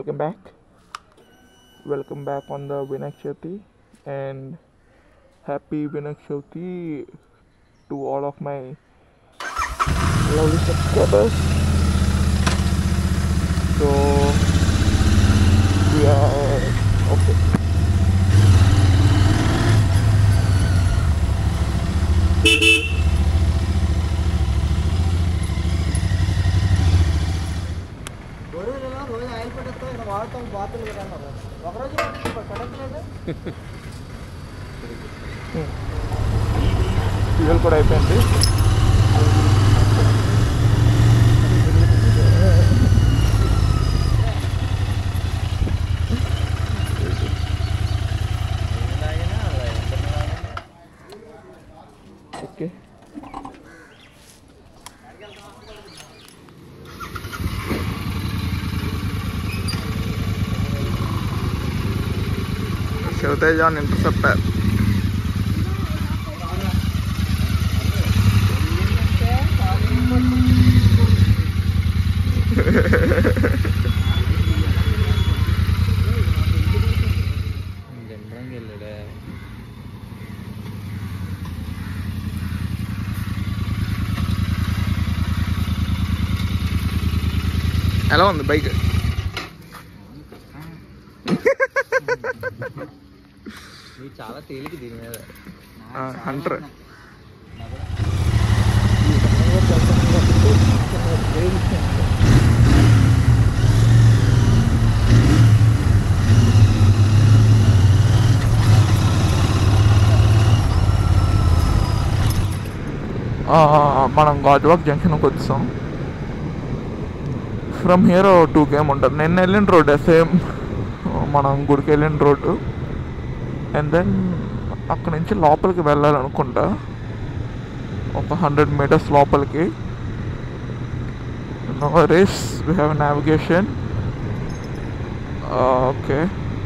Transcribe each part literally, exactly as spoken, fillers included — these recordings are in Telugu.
welcome back. Welcome back on the Vinayak Chavithi, and happy Vinayak Chavithi to all of my lovely subscribers. So we are okay. Fuel కూడా అయిపోయింది. Okay, Shivtej on interceptor. ఎలా ఉంది బైక్? చాలా తేలిక దీని మీద. హంటర్ మనం గాజువాక్ జంక్షన్కి వచ్చాం. ఫ్రమ్ హియర్ టూ కేమ్ ఉంటుంది. నేను వెళ్ళిన రోడ్ సేమ్ మనం గుడికి వెళ్ళిన రోడ్డు. అండ్ దెన్ అక్కడ నుంచి లోపలికి వెళ్ళాలనుకుంటా, ఒక హండ్రెడ్ మీటర్స్ లోపలికి. No race, we have navigation. Okay,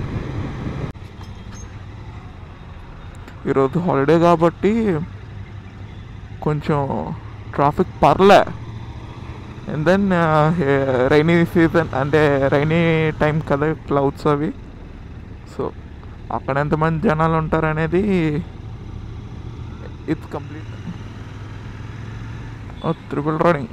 ఈరోజు హాలిడే కాబట్టి కొంచెం ట్రాఫిక్ పర్లే. అండ్ దెన్ రైనీ సీజన్ అంటే రైనీ టైం కదా, క్లౌడ్స్ అవి. సో అక్కడ ఎంతమంది జనాలు ఉంటారు అనేది it's complete triple running.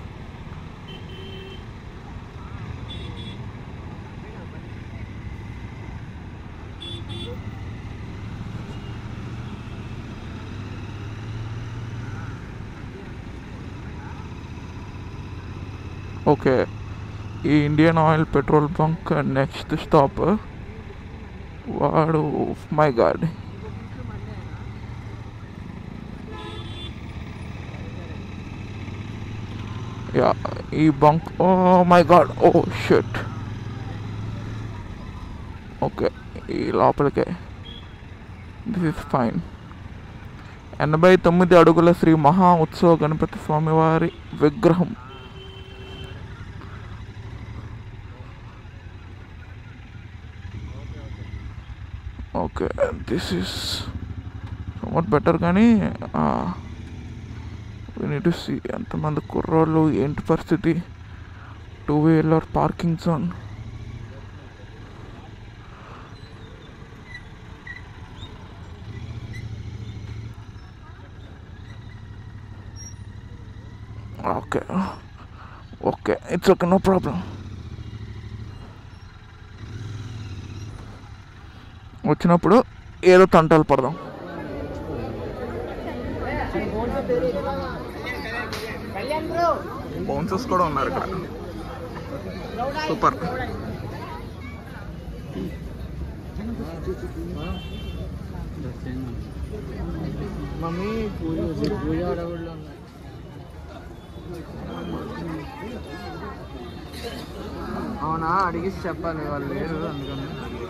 Okay, ఈ Indian Oil petrol bunk next stop. వాడు మై గాడ్, యా ఈ బంక్. Oh my god, oh shit. Okay, ఈ లోపలికే. This is fine. ఎనభై తొమ్మిది అడుగుల శ్రీ మహా ఉత్సవ గణపతి స్వామివారి విగ్రహం. Okay, this is somewhat better. కానీ వీ నీడ్ టు సీ ఎంతమంది కుర్రోళ్ళు, ఏంటి పరిస్థితి. Two wheeler parking zone. Okay okay, it's okay, no problem. వచ్చినప్పుడు ఏదో తంటాలు పడదాం. బౌన్సర్స్ కూడా ఉన్నారు ఇక్కడ. సూపర్. మమ్మీ పూజ పూజ అడవుల్లో ఉన్నాయి. అవునా, అడిగి చెప్పాలి, వాళ్ళు లేరు అందుకని.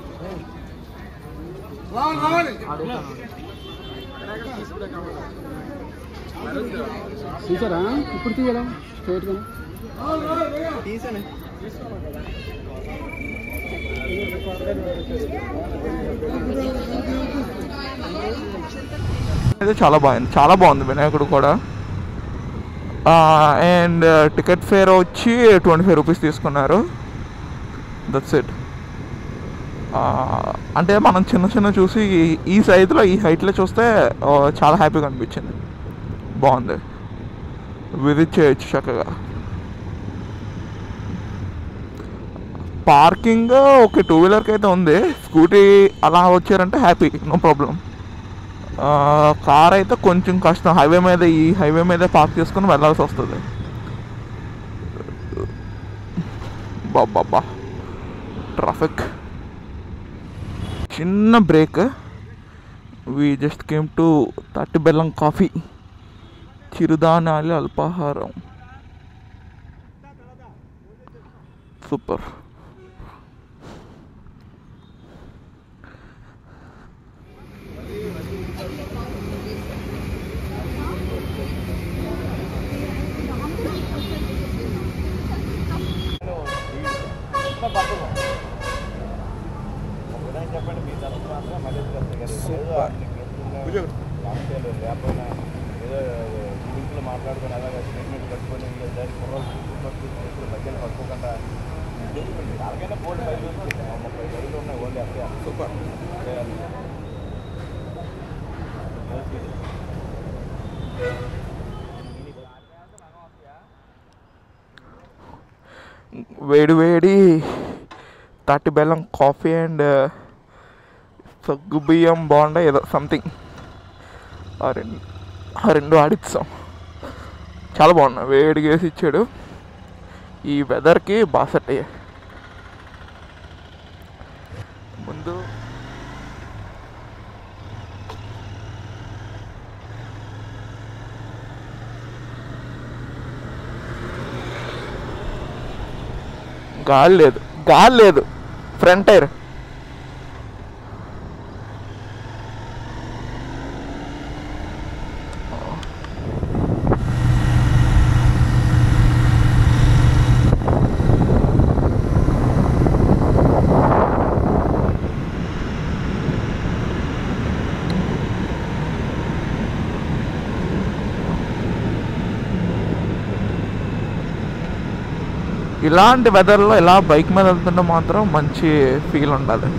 తీసారా? ఇప్పుడు తీయరా? స్ట్రైట్గా తీసాను. అయితే చాలా బాగుంది, చాలా బాగుంది వినాయకుడు కూడా. అండ్ టికెట్ ఫేర్ వచ్చి ట్వంటీ ఫైవ్ రూపీస్ తీసుకున్నారు. That's it. అంటే మనం చిన్న చిన్న చూసి ఈ సైజులో ఈ హైట్లో చూస్తే చాలా హ్యాపీగా అనిపించింది. బాగుంది, విజిట్ చేయొచ్చు చక్కగా. పార్కింగ్ ఓకే, టూ వీలర్కి అయితే ఉంది. స్కూటీ అలా వచ్చారంటే హ్యాపీ, నో ప్రాబ్లం. కార్ అయితే కొంచెం కష్టం, హైవే మీద ఈ హైవే మీదే పార్క్ చేసుకుని వెళ్ళాల్సి వస్తుంది. బాబా ట్రాఫిక్. చిన్న break. We just came to తాటి బెల్లం కాఫీ, చిరుధాన్యాలు అల్పాహారం. సూపర్. మాట్లాడుకొని అలాగే స్టేట్మెంట్ కట్టుకొని మధ్యలో పట్టుకోకుండా అలాగైనా బోల్డ్ బయలు ముప్పై బయలు ఉన్నాయి ఓన్లీ అక్కడ. సూపర్. వేడి వేడి తాటి బెల్లం కాఫీ అండ్ సగ్గు బియ్యం బాగుండే ఏదో సంథింగ్, ఆ రెండు ఆ రెండు ఆడిస్తాం. చాలా బాగున్నాయి, వేడిగా వేసి ఇచ్చాడు. ఈ వెదర్కి బాగా సెట్ అయ్యాయి. ముందు గాలి లేదు, గాలి లేదు. ఫ్రంట్ టైర్ ఇలాంటి వెదర్లో ఇలా బైక్ మీద వెళ్తుంటే మాత్రం మంచి ఫీల్ ఉండాలి.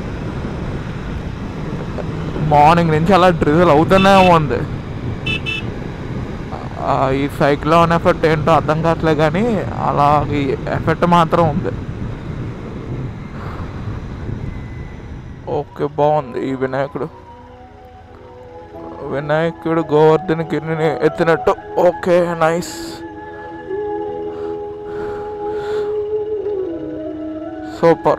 మార్నింగ్ నుంచి అలా డ్రిజల్ అవుతూనే ఉంది. ఈ సైక్లోన్ ఎఫెక్ట్ ఏంటో అర్థం కావట్లే, కానీ అలా ఈ ఎఫెక్ట్ మాత్రం ఉంది. ఓకే, బాగుంది. ఈ వినాయకుడు వినాయకుడు గోవర్ధన గిరిని ఎత్తినట్టు. Okay, nice. Super.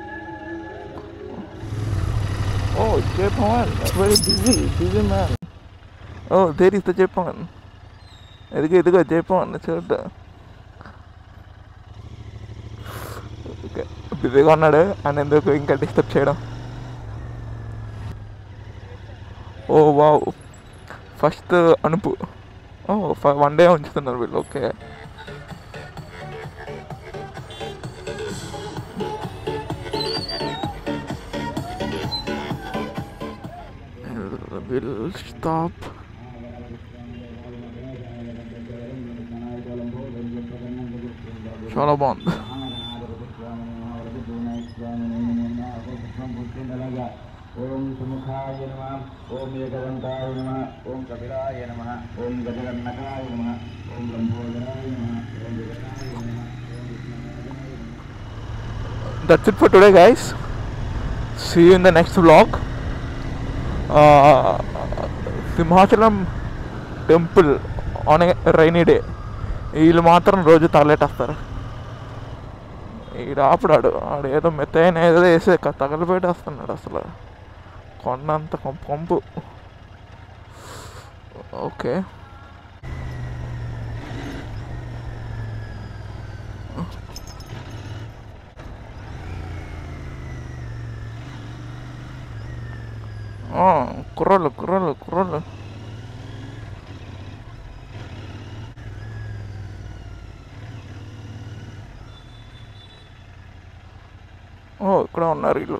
Oh, Japan. Very busy, busy man. Oh, there is the Japan. Idigo, idigo, Japan. Chuda. Okay. Busy unnadu and enduku inka disturb cheyadam. Oh wow. First Anupu. Oh, for one day unchutunnaru వీళ్ళు. Okay. We'll stop. చాలా బాగుంది. ఓం సుముఖాయ నమః, ఓం ఏకదంతాయ నమః, ఓం కపిలాయ నమః, ఓం గజగన్నకాయ నమః, ఓం లంబోదరాయ నమః, ఓం విఘ్నాయ నమః. That's it for today, guys. See you in the next vlog. Simhachalam temple on a rainy day. వీళ్ళు మాత్రం రోజు తగలేటేస్తారు. ఈడు ఆపుడాడు, ఆడు ఏదో మెత్తైన ఏదో వేసే తగలబెట్టేస్తున్నాడు. అసలు కొండంత పంపు. ఓకే, కుర్రోళ్ళు కుర్రోళ్ళు కుర్రోళ్ళు ఓ ఇక్కడ ఉన్నారు వీళ్ళు.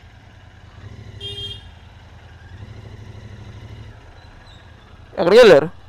ఎక్కడికి వెళ్ళారు?